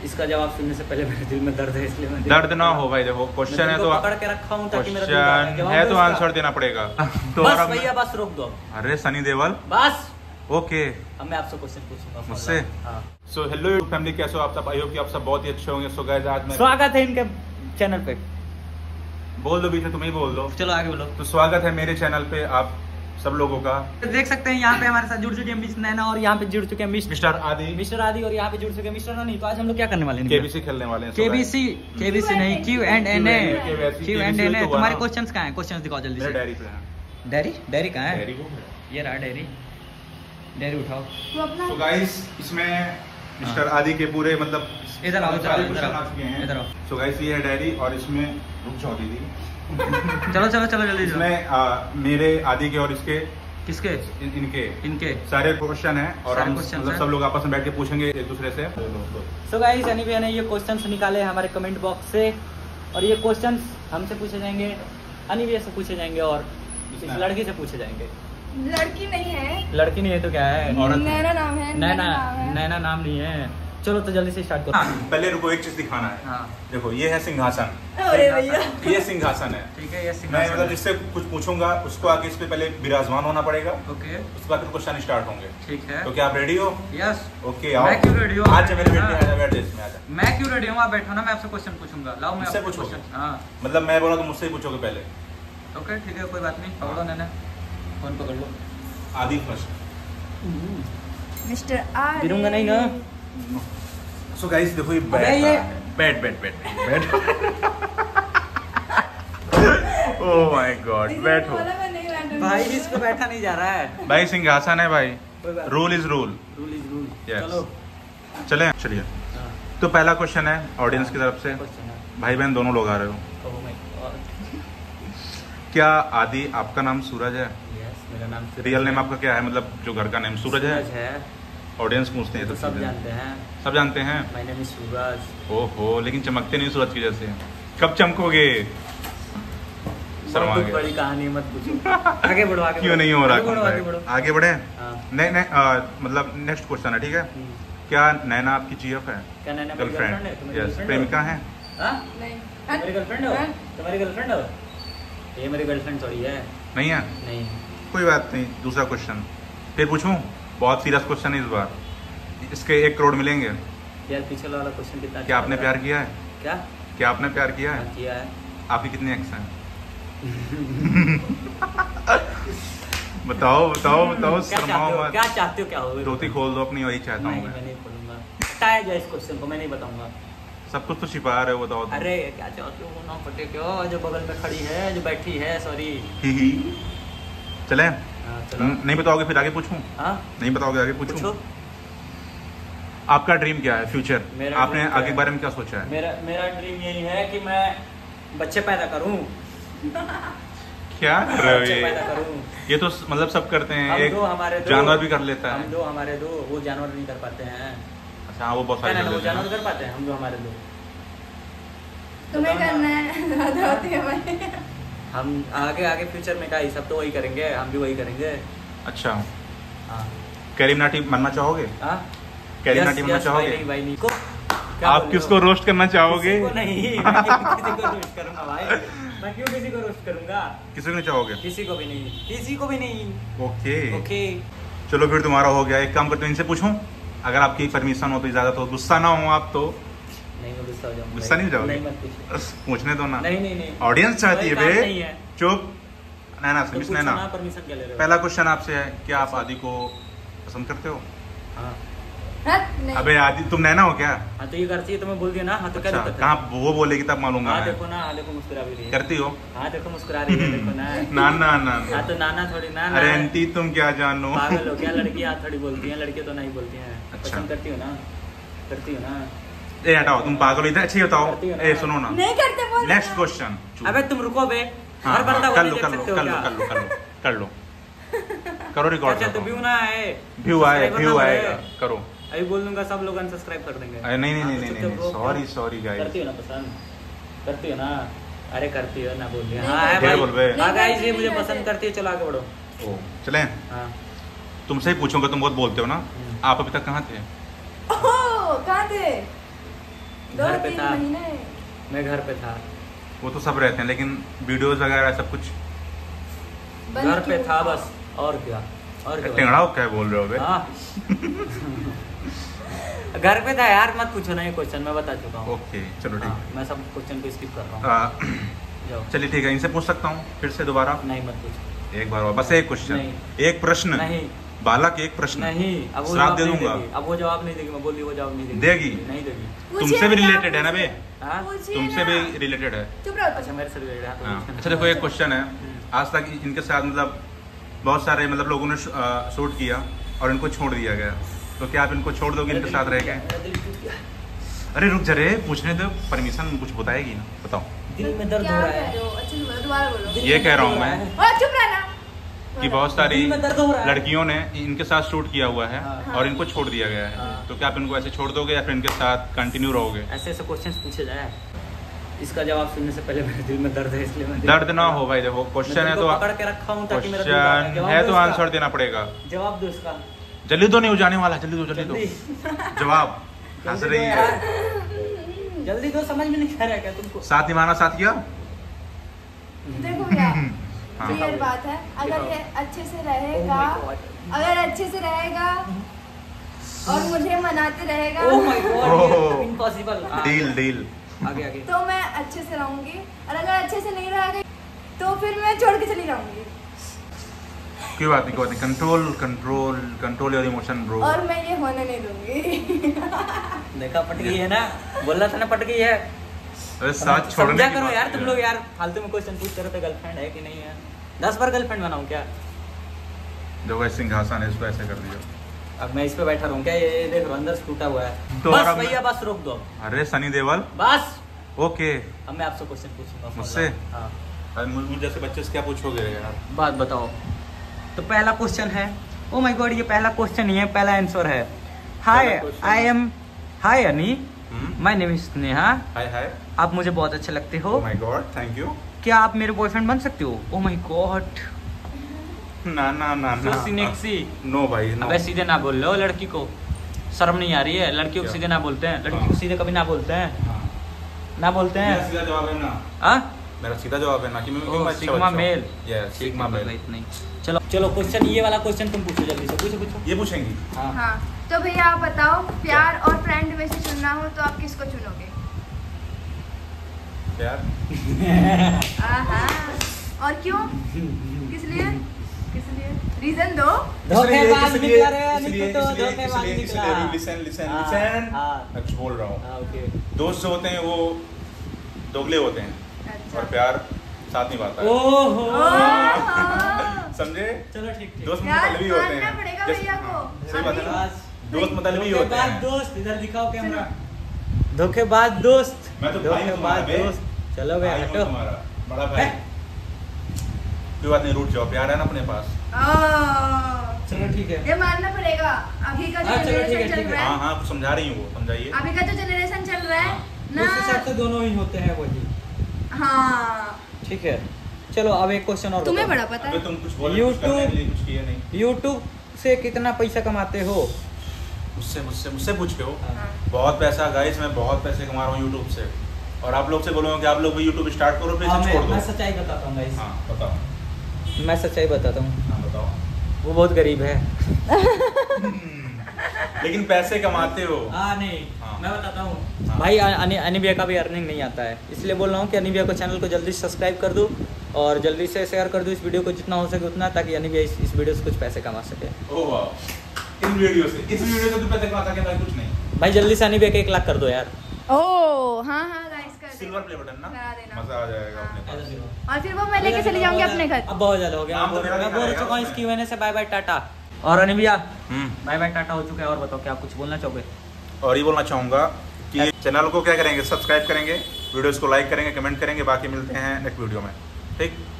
इसका जवाब सुनने से पहले मेरे दिल में दर्द है, इसलिए मैं दर्द ना हो भाई। देखो क्वेश्चन है तो पकड़ के रखा हूँ ताकि मेरा क्वेश्चन है तो आंसर देना पड़ेगा। तो बस भैया बस रोक दो। अरे सनी देओल बस ओके, अब मैं आपसे क्वेश्चन पूछूंगा मुझसे। सो हेलो फैमिली, कैसे हो आप सब? आई होप कि आप सब बहुत ही अच्छे होंगे। सो गाइस आज मैं स्वागत है इनके चैनल पे। बोल दो बीच में, तुम ही बोल दो। चलो आगे बोलो। तो स्वागत है मेरे चैनल पे आप सब लोगों का। देख सकते हैं यहाँ पे हमारे साथ जुड़ चुके हैं मिस नैना और यहाँ पे जुड़ चुके हैं मिस्टर आदि और यहाँ पे जुड़ चुके हैं मिस्टर नहीं। तो आज हम लोग क्या करने वाले हैं? केबीसी खेलने वाले हैं। केबीसी नहीं, Q&A। तुम्हारे क्वेश्चंस कहाँ हैं? क्वेश्चंस दिखाओ जल्दी से। डायरी पे है। डायरी कहाँ है? ये रहा डायरी उठाओ। तो गाइस इसमें मिस्टर आदि के पूरे मतलब इधर आओ, इधर आओ। सो गाइस ये है डायरी और इसमें रुक जाओ दीदी। चलो जल्दी। इसमें मेरे आदि के और इसके किसके? इनके सारे क्वेश्चन है और हम मतलब सब लोग आपस में बैठ के पूछेंगे एक दूसरे से। सो गाइस एनीवे ने ये क्वेश्चंस निकाले हमारे कमेंट बॉक्स से और ये क्वेश्चंस हमसे पूछे जाएंगे, अनिवे से पूछे जाएंगे और इस लड़की से पूछे जाएंगे। लड़की नहीं है तो क्या है? नैना नाम है। नैना नाम नहीं है। चलो तो जल्दी से स्टार्ट करो। पहले रुको, एक चीज दिखाना है। हाँ। देखो ये है सिंहासन। अरे भैया ये सिंहासन है। ठीक है, ये मैं सिंहासन मतलब जिससे कुछ पूछूंगा उसको आगे इस पे पहले विराजमान होना पड़ेगा। ओके, उसके बाद फिर क्वेश्चन स्टार्ट होंगे। ठीक है। तो क्या आप रेडी हो? यस। ओके आओ। मैं क्यों रेडी हूँ? आज मेरे बेटे आजा, बैठ इसमें आजा। मैं क्यों रेडी हूँ? आप बैठो ना, मैं आपसे क्वेश्चन पूछूंगा। लाओ मैं मुझसे आपसे पूछो। क्वेश्चन। हाँ मतलब मैं बोला तो मुझसे ही पूछोगे पहले। ओके ठीक है, कोई बात नहीं। पकड़ो नैना, फोन पकड़ लो। आदि फर्स्ट। मिस्टर आदि गिरूंगा नहीं ना। सो गाइस देखो ये बैठ ओह माय गॉड, बैठो भाई। इसको बैठा नहीं जा रहा है भाई। सिंहासन है भाई, रूल इज रूल। Yes. चलो चलिए। तो पहला क्वेश्चन है ऑडियंस की तरफ से। भाई बहन दोनों लोग आ रहे हो। क्या आदि आपका नाम सूरज है? मेरा नाम रियल नेम आपका क्या है? मतलब जो घर का नेम सूरज है? ऑडियंस पूछते हैं तो सब जानते हैं। सब जानते हैं। My name is Suraj. ओहो, लेकिन चमकते नहीं सूरज की जैसे। कब चमकोगे? शर्मा गए। बड़ी कहानी मत पूछो। आगे बढ़ो। क्यों नहीं हो रहा? आगे बढ़े। हाँ। नहीं मतलब नेक्स्ट क्वेश्चन है, ठीक है। क्या नैना आपकी जीएफ है? क्या नैना गर्लफ्रेंड? यस। प्रेमिका है? नहीं। मेरी गर्लफ्रेंड हो? तुम्हारी गर्लफ्रेंड हो? ये मेरी गर्लफ्रेंड थोड़ी है। नहीं है? नहीं। कोई बात नहीं। दूसरा क्वेश्चन फिर पूछूं? बहुत सीरियस क्वेश्चन है इस बार। इसके 1 करोड़ मिलेंगे। यार पीछे वाला क्वेश्चन कितना? क्या आपने प्यार किया है? क्या आपने प्यार किया है? किया है। आपके कितने एक्स हैं? बताओ शर्माओ मत। क्या चाहते हो? क्या हो? धोती खोल दो अपनी, वही चाहता हूँ मैं नहीं खोलूंगा। बताया जाए इस क्वेश्चन को, मैं नहीं बताऊंगा। सब कुछ तो छिपा रहे हो, बताओ। अरे क्या चाहते हो? ना पटे क्यों? जो बगल में खड़ी है, जो बैठी है, सॉरी। चले। चलो। नहीं बताओगे फिर आगे पूछूं? हाँ नहीं बताओगे आगे पूछूं? आपका ड्रीम क्या है फ्यूचर? आपने आगे के बारे में क्या सोचा है? मेरा ड्रीम यही है कि मैं बच्चे पैदा करूं। क्या कर रहे हो बच्चे पैदा करूं। ये तो मतलब सब करते हैं। एक हमारे जानवर भी कर लेता है। हमारे दो वो जानवर नहीं कर पाते हैं। अच्छा हाँ, वो बहुत सारे वो जानवर कर पाते हैं। हम जो हमारे दो। तुम्हें करना है। हम आगे फ्यूचर में क्या ही सब तो वही करेंगे, हम भी वही करेंगे। अच्छा हाँ। कैरीनाटी बनना चाहोगे? कैरीनाटी बनना चाहोगे? नहीं। आप किसको रोस्ट करना चाहोगे? नहीं, मैं किसी को रोस्ट करूंगा भाई। मैं क्यों किसी को रोस्ट करूंगा? किसी को नहीं चाहोगे? किसी को भी नहीं। ओके चलो फिर तुम्हारा हो गया। एक काम करते इनसे पूछूं, अगर आपकी परमिशन हो तो, इजाजत हो, गुस्सा ना हो आप तो। नहीं मैं गुस्सा हो जाऊंगा। गुस्सा नहीं हो जाओगे? नहीं मत पूछो। पूछने दो ना। नहीं। ऑडियंस चाहती है बे। चुप। नैना से तो नैना, परमिशन क्या ले रहे हो? पहला क्वेश्चन आपसे है, क्या आप आदि को पसंद करते हो? हाँ। अबे आदि तुम नैना हो क्या? हाँ तो ये करती है तो मैं बोल दिया ना। हाँ तो क्या अच्छा, दिक्कत है? कहाँ वो बोलेगी तब मालूंगा। हाँ देखो ना, हाँ देखो मुस्कुरा भी रही है। करती हो? हाँ देखो मुस्कुरा रही है, देखो ना। नाना हाँ तो नाना थोड़ी ना। अरे आंटी तुम क्या जानो? पागल हो क्या? लड़कियाँ थोड़ी बोलती हैं, लड़के तो नहीं बोलती हैं। अच्छा। पसंद करती हो ना? करती हो ना? ए हटाओ, तुम पागल हो। इधर अच्छी बताओ। ए सुनो ना, नहीं करते बोल। Next question. अबे तुम रुको बे। हाँ, हर बंदा कर वो लो देख सकते हो क्या? कर लो करो रिकॉर्ड। अच्छा तो व्यू ना आए, व्यू आएगा। करो। अभी बोल दूंगा, सब लोग अनसब्सक्राइब कर देंगे। अरे नहीं सॉरी गाइस। करती हो ना पसंद? करती हो ना? अरे करती हो ना, बोल दिया। हाँ है भाई। बोल बे। हाँ गाइस ये मुझे पसंद करती है। चलो आगे बढ़ो। ओ चलें। हाँ तुमसे ही पूछूंगा, तुम बहुत बोलते हो ना। आप अभी तक कहाँ थे? कहाँ थे? घर पे 2-3 था। महीने। मैं घर पे था। वो तो सब रहते हैं, लेकिन वीडियोस वगैरह सब कुछ बंद घर पे क्यों था बस, और क्या, और क्या। टेंगड़ा हो क्या बोल रहे हो बे? हाँ। घर पे था यार, मत पूछो ना ये क्वेश्चन, मैं बता चुका हूँ। ओके चलो ठीक हाँ, है। मैं सब क्वेश्चन को स्किप कर रहा हूँ। जाओ। चलिए ठीक है, इनसे पूछ सकता हूँ फिर से दोबारा? नहीं मत पूछो। एक बार और, बस एक क्वेश्चन, नहीं। एक प्रश्न, नहीं बालक एक प्रश्न। नहीं, अब वो श्राप जवाब दे नहीं दूंगा। देगी। अब वो जवाब नहीं देगी, मैं बोली वो जवाब नहीं देगी। देगी? नहीं देगी। तुमसे भी रिलेटेड है ना बे? हाँ? पूछिए तुमसे ना। भी रिलेटेड है। चुप रहो अच्छा तुम। मेरे से रिलेटेड है तो हाँ। पूछना। अच्छा देखो, एक क्वेश्चन है। आज तक इनके साथ मतलब बहुत सारे मतलब लोगों ने शूट किया और इनको छोड़ दिया गया, तो क्या आप इनको छोड़ दोगे, इनके साथ रह गए? मेरा दिल टूट गया। अरे रुक जा रे, पूछने दो, परमिशन कुछ बताएगी ना, बताओ। दिल में दर्द क्या हो रहा कह है। रहे हो? अच्छे से बोलो, दोबारा बोलो। दिल ये में कह रहा दर्द हूँ हो मैं। है। और चुप रहना। कि बहुत सारी दिल में दर्द हो रहा है। लड़कियों ने इनके साथ शूट किया हुआ है हाँ। और इनको छोड़ दिया गया है, हाँ। तो क्या आप इनको ऐसे छोड़ दोगे या फिर इनके साथ कंटिन्यू रहोगे? ऐसे ऐसे क्वेश्चंस पूछे जाए, इसका जवाब सुनने से पहले मेरे दिल में दर्द है, इसलिए मैं दर्द ना हो भाई, देखो क्वेश्चन है तो पकड़ के रखा हूँ ताकि मेरा दिल दर्द क्वेश्चन जवाब है दो तो इसका। आंसर देना पड़ेगा। जवाब दो इसका। जल्दी दो, नहीं हो जाने वाला, जल्दी दो जल्दी जल्दी। दो। जवाब हंस जल्दी रही दो है। यार। जल्दी दो, समझ में नहीं आ रहा है क्या तुमको? साथ निभाना साथ किया। देखो भैया, हाँ। क्लियर बात है, अगर ये अच्छे से रहेगा, Oh my God। अगर अच्छे से रहेगा और मुझे मनाते रहेगा, ओह माय गॉड, ये ओह। इम्पॉसिबल। Deal deal. आगे आगे। तो मैं अच्छे से रहूंगी, और अगर अच्छे से नहीं रहेगा तो फिर मैं छोड़ के चली जाऊंगी, कोई बात नहीं, कोई बात नहीं। Control control control your emotion bro. और मैं ये होने नहीं दूंगी। देखा, पट गई है ना, बोला था ना पट गई है। अरे साथ छोड़ने समझा की करो बात यार, है। तुम लोग यार फालतू में क्वेश्चन पूछते रहते, गर्लफ्रेंड है कि नहीं है। 10 बार गर्लफ्रेंड बनाऊं क्या? देखो ऐसे सिंहासन है, इसको ऐसे कर दिया। अब मैं इस पे बैठा रहूं क्या? ये देख लो अंदर से टूटा हुआ है। तो बस और अब भैया मैं- बस रोक दो। अरे सनी देओल, बस ओके। अब मैं आपसे क्वेश्चन पूछूंगा। मुझसे? हाँ, अरे मुझ जैसे बच्चे से क्या पूछोगे यार? बात बताओ। तो पहला क्वेश्चन है, ओ माय गॉड, ये पहला क्वेश्चन ही है, पहला आंसर है। हाय, पहला question I am, hi Ani, hmm? My name is Sneha, hi hi. आप मुझे बहुत अच्छे लगते हो, oh my god, thank you. क्या आप मेरे बॉयफ्रेंड बन सकते हो? ओ माय गॉड, ना ना ना ना। सो सिनेक्सी। नो भाई नो। अबे सीधे ना बोल लो, लड़की को शर्म नहीं आ रही है? लड़कियों को क्या? सीधे ना बोलते हैं, लड़की हाँ। को सीधे कभी ना बोलते हैं, हाँ। ना बोलते मेरा हैं। सीधा जवाब है ना। हाँ, मेरा सीधा जवाब है ना कि मैं ओह, अच्छा सिग्मा बच्चा हूँ। मेल। Yes, sigma male. नहीं, चलो चलो, क्वेश्चन ये वाला क्वेश्चन तुम पूछो, जल्दी से पूछो पूछो। ये पूछेंगी? हाँ, हाँ, तो भैया आप बताओ, प्यार और फ्रेंड में से चुनना हो तो आप किसको चुनोगे? प्यार। आहा, और क्यों? किस लिए? किस लिए? रीजन दो। धोखेबाज इसलिए- निकला रे, इसलिए- निकू तो इसलिए- धोखेबाज इसलिए- निकला। इसलिए- लिसन लिसन हाँ, लिसन। हाँ। मैं कुछ बोल रहा हूँ। हाँ, ओके। दोस्त जो होते हैं वो दोगले होते हैं अच्छा। और प्यार साथ निभाता है। ओहो, ओह, समझे? चलो ठीक ठीक। दोस्त यार, मतलबी होते मानना हैं। पड़ेगा जैसे- भैया को। हाँ, सही बात है ना? बस, दोस्त मतलबी होते धोखेबाज हैं। दोस्त, इधर दिखाओ कैमरा। धोखेबाज दोस्त, मैं तो भाई हूँ तुम्हारा धोखेबाज बे। दोस्त। चलो बे, भाई हूँ हटो। तुम्हारा, बड़ा भाई। कोई बात नहीं, रूठ जाओ, प्यार है ना अपने पास। ओह, चलो ठीक है। ये मानना पड़ेगा। अभी का जो हाँ, चलो, ठीक है, जनरेशन ठीक चल है। रहा हाँ है, हाँ, कुछ समझा रही हूँ वो, समझाइए। अभी का जो जनरेशन चल रहा है ना, उस हिसाब से दोनों ही होते हैं वही। हाँ, ठीक है, चलो अब एक क्वेश्चन और तुम्हें बताओ। बड़ा पता अबे है। तुम कुछ बोले, कुछ YouTube- करने के लिए कुछ किए नहीं। यूट्यूब से कितना पैसा कमाते हो? मुझसे मुझसे मुझसे पूछ रहे हो? हाँ। बहुत पैसा गाइस, मैं बहुत पैसे कमा रहा हूँ यूट्यूब से। और आप लोग से बोलूँगा कि आप लोग भी यूट्यूब स्टार्ट करो, फिर हाँ, इसे छोड़ मैं दो। सच्चाई बताता हूँ गाइस, हाँ बताओ। मैं सच्चाई बताता हूँ। हाँ बताओ। वो बहुत गरीब है। लेकिन पैसे कमाते हो। हाँ नहीं, हाँ। मैं बताता हूँ हाँ। भाई, अनिबिया का भी अर्निंग नहीं आता है, इसलिए बोल रहा हूँ कि अनिबिया को चैनल को जल्दी सब्सक्राइब कर दो और जल्दी से शेयर कर दो इस वीडियो को जितना हो सके उतना, ताकि अनिबिया इस वीडियो से कुछ पैसे कमा सके। ओह वाह, इस वीडियो से तो पैसे कमा सके ना, कुछ नहीं। भाई जल्दी से अनिबिया के 1 लाख कर दो यार। ओह, हाँ हाँ गाइस, कर सिल्वर प्ले बटन ना, करा देना। मजा आ जाएगा हाँ। अपने पास। और फिर वो मैं लेके चली जाऊंगी अपने घर। अब बहुत ज्यादा हो गया, नाम तो मेरा मैं लिखा बोल रहेगा चुका हूँ उसमें। इसकी वजह से। Bye bye tata. और अनिबिया, हम्म। बाय बाय टाटा हो चुका है, और बताओ क्या आप कुछ बोलना चाहोगे? और ये बोलना चाहूँगा कि चैनल को क्या करेंगे, सब्सक्राइब करेंगे, वीडियोस को लाइक करेंगे, कमेंट करेंगे। बाकी मिलते हैं नेक्स्ट वीडियो में, ठीक।